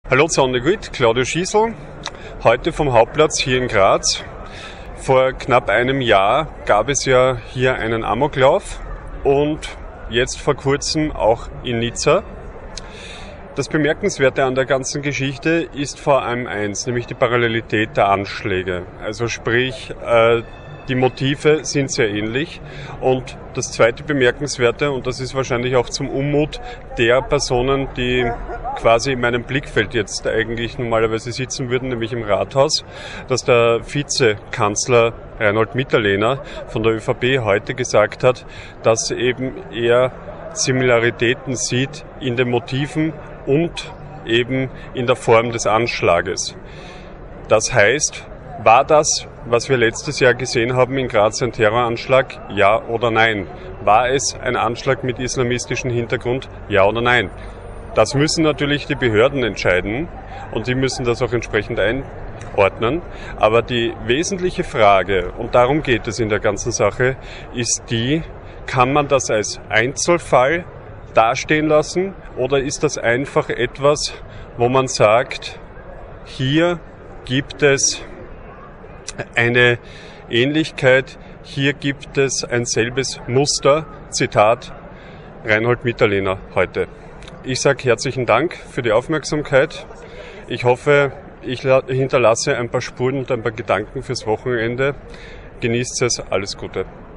Hallo zusammen, Claudio Schießl, heute vom Hauptplatz hier in Graz. Vor knapp einem Jahr gab es ja hier einen Amoklauf und jetzt vor kurzem auch in Nizza. Das Bemerkenswerte an der ganzen Geschichte ist vor allem eins, nämlich die Parallelität der Anschläge. Also sprich, die Motive sind sehr ähnlich. Und das zweite Bemerkenswerte, und das ist wahrscheinlich auch zum Unmut der Personen, die quasi in meinem Blickfeld jetzt eigentlich normalerweise sitzen würden, nämlich im Rathaus, dass der Vizekanzler Reinhold Mitterlehner von der ÖVP heute gesagt hat, dass eben er Similaritäten sieht in den Motiven und eben in der Form des Anschlages. Das heißt, war das, was wir letztes Jahr gesehen haben in Graz, ein Terroranschlag? Ja oder nein? War es ein Anschlag mit islamistischem Hintergrund? Ja oder nein? Das müssen natürlich die Behörden entscheiden und die müssen das auch entsprechend einordnen. Aber die wesentliche Frage, und darum geht es in der ganzen Sache, ist die, kann man das als Einzelfall dastehen lassen oder ist das einfach etwas, wo man sagt, hier gibt es eine Ähnlichkeit, hier gibt es ein selbes Muster, Zitat Reinhold Mitterlehner heute. Ich sage herzlichen Dank für die Aufmerksamkeit. Ich hoffe, ich hinterlasse ein paar Spuren und ein paar Gedanken fürs Wochenende. Genießt es, alles Gute.